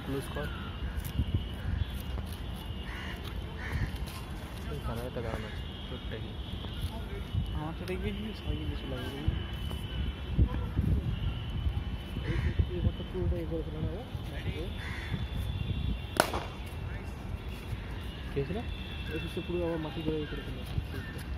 loose कर खाना तो गाना टूटेगी हाँ टूटेगी सही नहीं लगेगी ये मतलब पूरा एक बार चलाना है कैसे ना ऐसे पूरा माटी को